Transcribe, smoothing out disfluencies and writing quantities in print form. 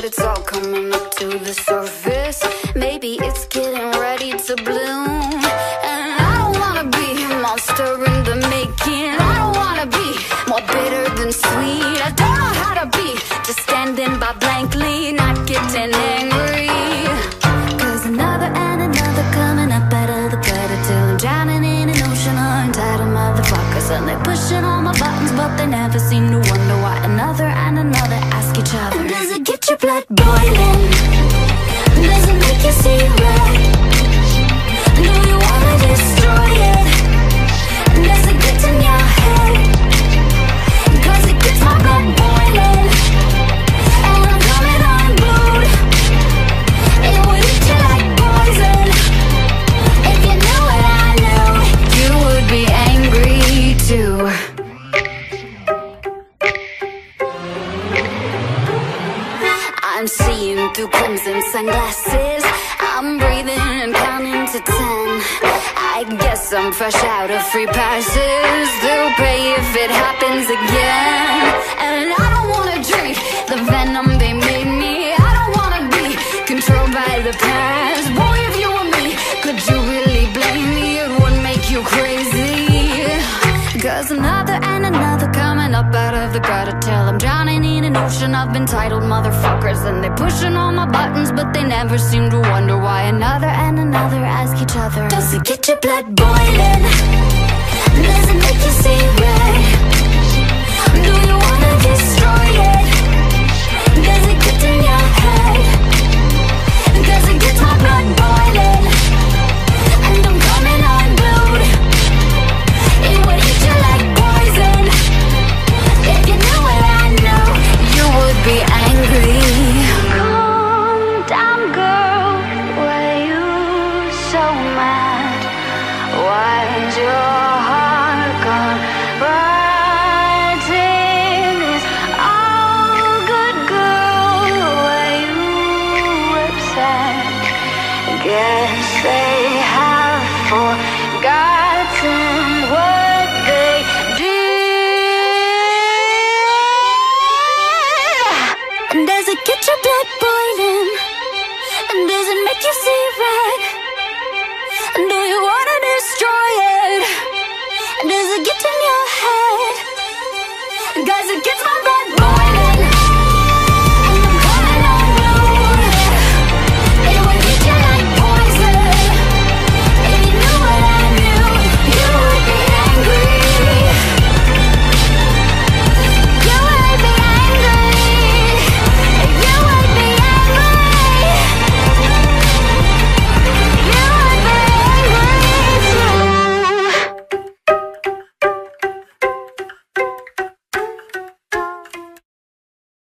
it's all coming up to the surface. Maybe it's getting ready to bloom. And I don't wanna be a monster in the making. I don't wanna be more bitter than sweet. I don't know how to be just standing by blankly, not getting angry. Cause another and another coming up out of the gutter till I'm drowning in an ocean of entitled motherfuckers. And they're pushing all my buttons, but they never seem to wonder why another and another ask each other, does it get your blood boiling? Does it make you see red? Do you wanna destroy it? Does it get in your head? Cause it gets my blood boiling, and I'm coming unglued. It would eat you like poison. If you knew what I knew, you would be angry too. I'm seeing through crimson sunglasses. I'm breathing and counting to 10. I guess I'm fresh out of free passes. They'll pay if it happens again. And I don't wanna drink the venom they made me. I don't wanna be controlled by the past. Boy, if you were me, could you really blame me? It would make you crazy. Cause another and another coming up out of the gutter till I'm drowning in an ocean of entitled motherfuckers. And they're pushing all my buttons, but they never seem to wonder why another and another ask each other, does it get your blood boiling? Does it make you see red? Do you wanna destroy it? Does it get in your head? Does it get my blood boiling, and I'm coming unglued? It would eat you like poison. If you knew what I know, you would be angry. Calm down, girl, why you so mad? Why's your heart gone writing this all good, girl? Why you upset? Guess they have forgotten what they did. Does it get your blood boiling? And does it make you see red?